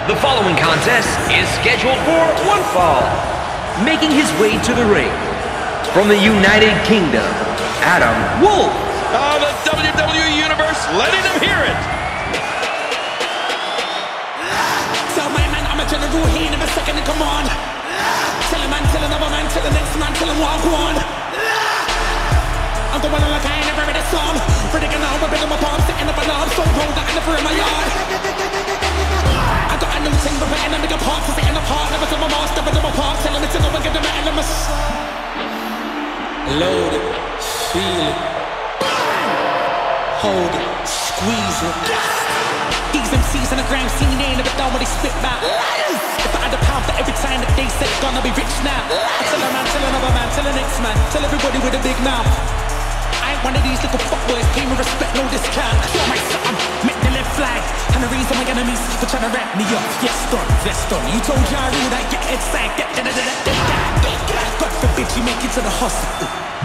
The following contest is scheduled for one fall. Making his way to the ring, from the United Kingdom, Adam Wolf. The WWE Universe letting him hear it. Tell my man I'm a general, he ain't never second in command. Tell a man, tell another man, tell the next man, tell him what I want. I'm going on like I ain't never read a song. Predicting now, we're building my palm, setting up alarm, so cold that I never in my yard. I got a new thing, but putting a bigger part, for setting apart. Never to my master, but to my part, telling me to go and give them an elements. Load it, feel it, hold it, squeeze it. These MCs on the gram scene, they ain't never done what they spit back. If I had a pound for every time that they said gonna be rich now, I tell a man, tell another man, tell the next man, tell everybody with a big mouth. I ain't one of these little fuckboys, pay me respect, no discount. Show my something, make the left flag. And the reason my enemies for trying to wrap me up. Yes done, yes done. You told Ja Rule that your head sank. God forbid you make it to the hospital.